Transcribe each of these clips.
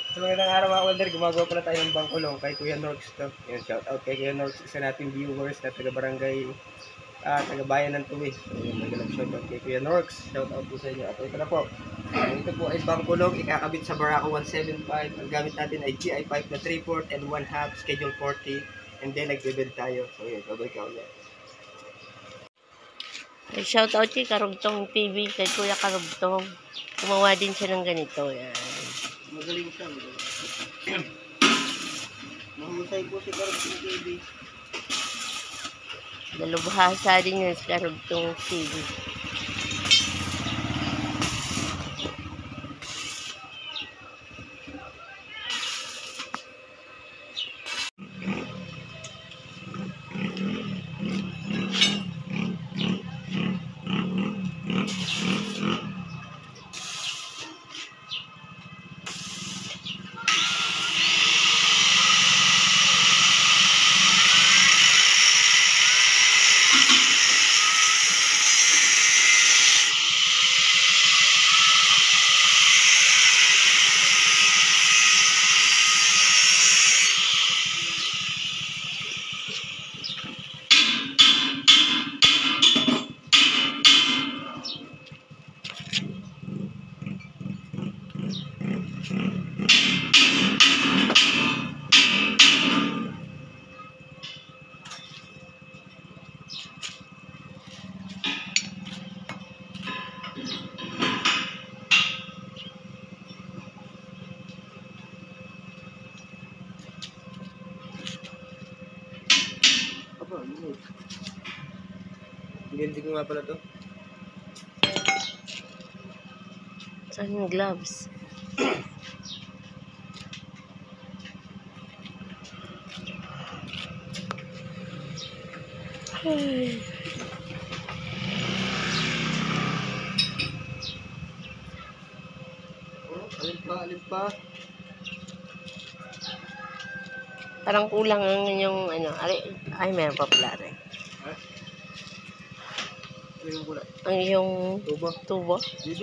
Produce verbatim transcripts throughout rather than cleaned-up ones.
So magandang araw mga Wonder, gumagawa pala tayo ng bangkulong kay Kuya Norx to. Yan, shout out kay Kuya Norx, isa nating viewers na taga barangay, ah, taga bayan ng Tuwi. So yun, magalang shout out kay Kuya Norx, shout out po sa inyo. At ito na po, ah, ito po ay bangkulong, ikakabit sa Barako one seventy-five. Ang gamit natin ay G I pipe na three fourths and one half, schedule forty. And then nagbe-build tayo. So yun, babalik ka ulit. Ay, shout out kay Karugtong T V, kay Kuya Karugtong. Gumawa din siya ng ganito. Yan. Magaling siya, magaling. Mahusay po si Karugtong T V. Dalubhasa din yan si Karugtong T V. Hindi ko nga pala to. Saan yung gloves? Ay. Oh, alin pa, alin pa. Parang kulang ang yung ano. Ay, ay meron pa pala rin. Ha? Ano yung kulay? Ang yung Tubo. tubo. Dito.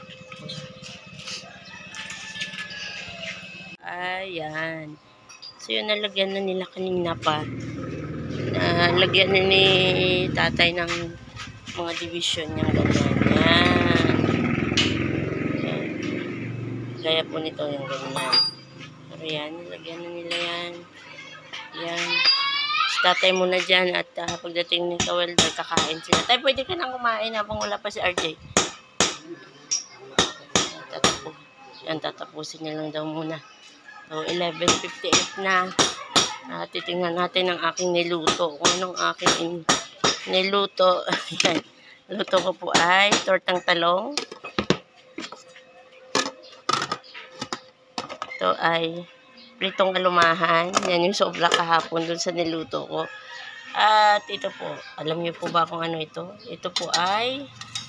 Ayan. So yun, nalagyan na nila kanina pa. Nalagyan na ni tatay ng mga division niyang ganyan. Yan. Yan. Gaya po nito yung ganyan. Pero yan, nalagyan na nila yan. Yan. So, tatay muna dyan at uh, pagdating ni Kawelder, kakain sila. Tay, pwede ka nang kumain habang wala pa si R J. Tatapo. Yan, tatapusin niya lang daw muna. So, eleven fifty-eight na. Uh, titingnan natin ang aking niluto. Kung anong aking niluto. Yan. Luto ko po ay tortang talong. Ito ay pritong alumahan. Yan yung sobra kahapon dun sa niluto ko. At ito po. Alam niyo po ba kung ano ito? Ito po ay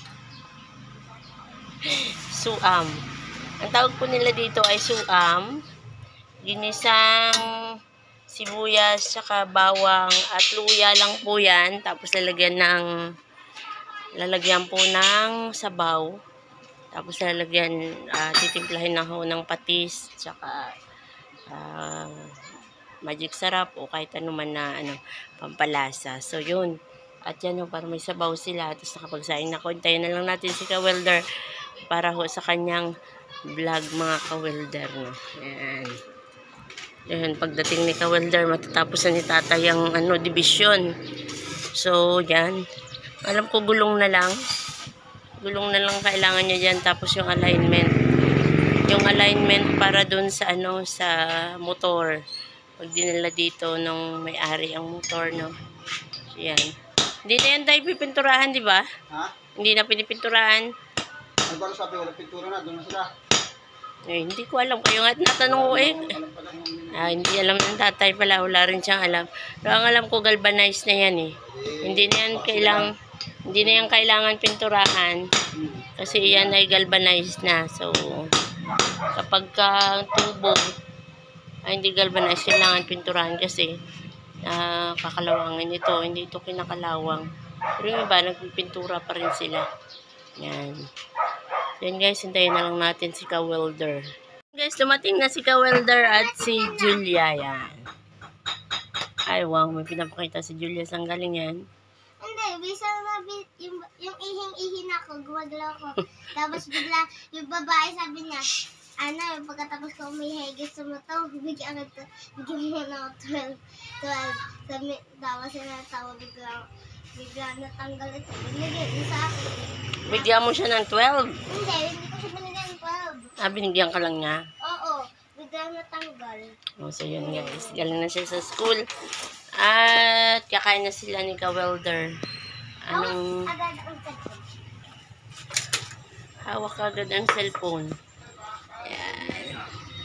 suam. Ang tawag po nila dito ay suam. Ginisang sibuyas, saka bawang at luya lang po yan. Tapos lalagyan ng lalagyan po ng sabaw. Tapos lalagyan, uh, titimplahin na ho ng patis, saka uh, magic sarap o kahit ano man na ano, pampalasa. So yun. At yan ho, para may sabaw sila. Tapos nakapagsaing na ko. Hintayin na lang natin si Kawelder para ho sa kanyang vlog mga Kawelder. No? Ayan. Yan, pagdating ni Kawelder, matatapos na ni tatay ang ano, division. So, yan. Alam ko gulong na lang. Gulong na lang kailangan nyo dyan. Tapos yung alignment. Yung alignment para dun sa ano, sa motor. Pag dinala dito nung may-ari ang motor, no. So, yan. Hindi na yan tayo pipinturahan, di ba? Ha? Hindi na pinipinturahan. Ano ba sabi, walang pintura na, doon na sila. Eh, hindi ko alam. Kayo nga natanong ko eh. Ah, hindi alam ng tatay pala. Wala rin siyang alam. Pero ang alam ko, galvanized na yan eh. Hindi na yan kailangan, hindi na yan kailangan pinturahan. Kasi yan ay galvanized na. So, kapag ka tubo, ay hindi galvanized, kailangan pinturahan kasi uh, kakalawangin ito. Hindi ito kinakalawang. Pero yung iba, nagpipintura pa rin sila. Yan. Yan guys, hintayin na lang natin si Kawelder. Guys, guys, dumating na si Ka-Welder at si Julia. Yan. Ay, wow. May pinapakita si Julia. Saan galing yan? Hindi, bisa na bi- yung, yung ihing-ihin ako, gumagalaw ko. Tapos bigla, yung babae sabi niya, ano, pagkatapos ko umihay, gusto mo to, bigyan agad to, bigyan mo na ako twelve. twelve. Sabi, tapos yung natawa, bigla, bigla natanggal ito. Binigyan niya sa akin. Bigyan mo siya ng twelve. Hindi, hindi ko siya binigyan ng twelve. Ah, binigyan ka lang niya. Oo, bigla natanggal. Oh, so yun guys. Galing na siya sa school. At kakain na sila ni Ka-Welder. Anong Agad ang cellphone. hawak agad ang cellphone. Yan.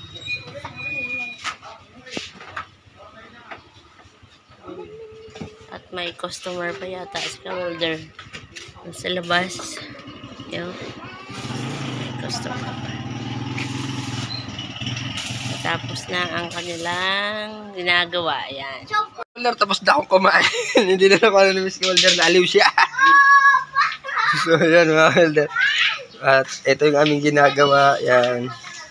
At may customer pa yata si Ka-Welder. Sa labas. Yan. May customer pa. Tapos na ang kanilang ginagawa. Yan. Welder, tapos na akong kumain. Hindi na ako alam ni Miss Welder, naaliw siya. So, yan mga Welder. At ito yung aming ginagawa. Yan.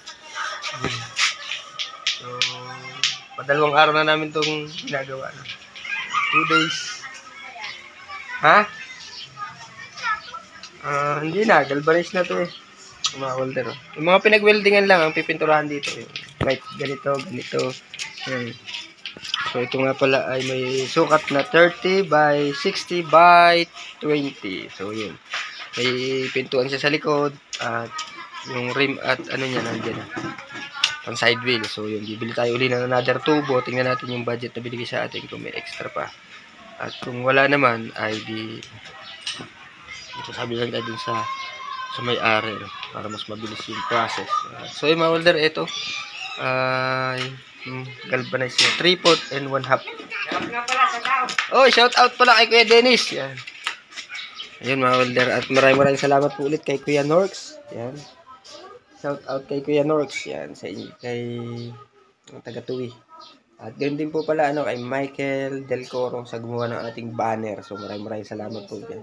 So, padalawang araw na namin itong ginagawa. Two days. Ha? Ah, hindi na. Galvanize na to eh. Mga welder. Oh. Yung mga pinag-weldingan lang ang pipinturahan dito. Yung right, ganito, ganito. Yan. So, ito nga pala ay may sukat na thirty by sixty by twenty. So, yun. May pintuan siya sa likod. At yung rim at ano niya nandiyan na. Pang side wheel. So, yun. Bibili tayo uli ng another tubo. Tingnan natin yung budget na binigay sa atin kung may extra pa. At kung wala naman, ay di ito sabi lang tayo dun sa sa may-ari para mas mabilis yung process. Uh, so, yung mga welder, ito ay uh, galvanize na three fourths and one half. Oh, shout out pala kay Kuya Dennis. Yan. Ayun mga welder. At maraming maraming salamat po ulit kay Kuya Norks. Yan. Shout out kay Kuya Norks. Yan. Sa inyo. Kay uh, taga-Tuwi. At ganoon din po pala ano, kay Michael Del Coro sa gumawa ng ating banner. So maraming maraming salamat po dyan.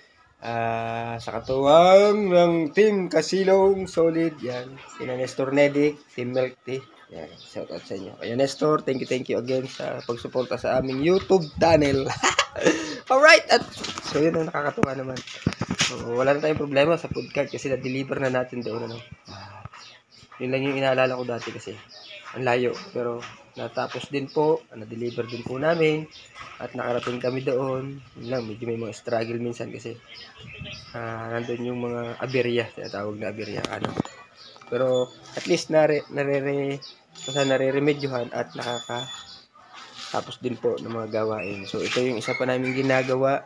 Uh, sa katuwang ng Team Kasilong Solid. Yan. Sina Nestor Nedic, Team Milk Tea. Yan. Shout out sa inyo. Kaya Nestor, thank you, thank you again sa pagsuporta sa aming YouTube channel. Alright. At so yun ang nakakatuwa naman. So, wala na tayong problema sa food cart kasi na-deliver na natin doon. Ano. Uh, yun lang yung inaalala ko dati kasi ang layo. Pero natapos din po, na-deliver din po namin at nakarating kami doon. Yun lang, medyo may mga struggle minsan kasi uh, nandun yung mga aberya, tinatawag na aberya, ano. Pero at least nare, narere, nareremedyohan at nakakatapos din po ng mga gawain. So ito yung isa pa namin ginagawa.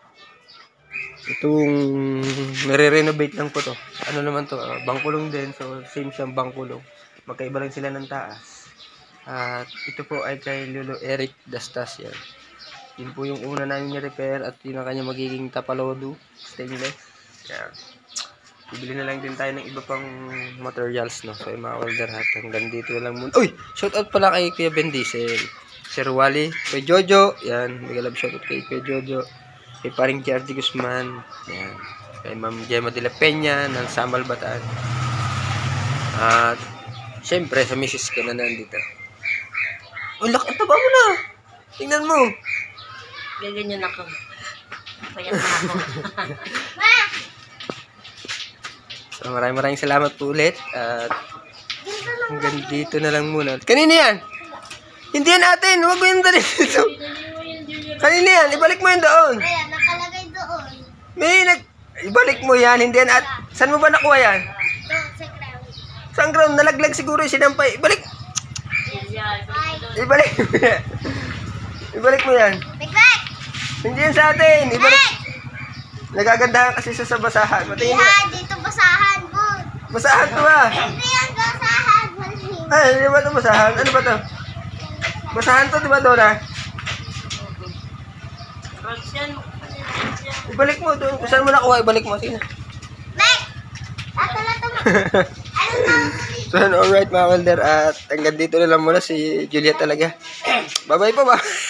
Itong nare-renovate lang po to. Ano naman to, uh, bangkulong din. So same siyang bangkulong. Magkaiba lang sila ng taas. At ito po ay kay Lolo Eric Dastas yan. Yun po yung una namin ni-repair at yun ang kanya magiging tapalodo, stainless. Yan. Bibili na lang din tayo ng iba pang materials, no? So yung mga welder hat, hanggang dito lang muna. Uy! Shoutout pala kay Kuya Ben Diesel, Sir Wally, kay Jojo, yan. May love shoutout kay Kuya Jojo, kay paring J R D Guzman, yan. Kay Ma'am Gemma de la Peña ng Samal Bataan. At syempre sa misis ko na nandito. Oh, lak, ang taba mo na. Tingnan mo. Gaganyan ako. Payat na ako. So maraming maraming salamat po ulit. At hanggang dito na lang muna. Kanina yan? Hindi yan atin. Huwag mo yung dali dito. Kanina yan. Ibalik mo yan doon. Ayan, nakalagay doon. May nag... Ibalik mo yan. Hindi yan at... Saan mo ba nakuha yan? Doon sa ground. Saan ground? Nalaglag siguro yung sinampay. Ibalik. Bye. Ibalik mo yan. Ibalik mo yan. Bigback! Hindi yan sa atin. Ibalik. Nagagandahan kasi sa basahan. Matingin mo. Yan, dito basahan mo. Basahan to ah. Hindi yan basahan. Ay, hindi ba ito basahan? Ano ba ito? Basahan to, di ba doon ah? Ibalik mo doon. Kung saan mo nakuha, ibalik mo. Sige na. Mek! Tatalato mo. Ano tawag mo dito? So, alright mga welder. At hanggang dito na lang muna si Juliet talaga. Bye-bye po ba?